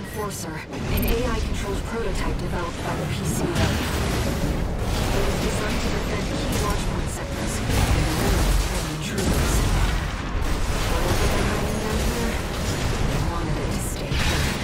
Enforcer, an AI-controlled prototype developed by the PCO. It is designed to defend key watchpoint sectors and eliminate friendly intruders. Whatever they're hiding down here, they wanted it to stay hidden.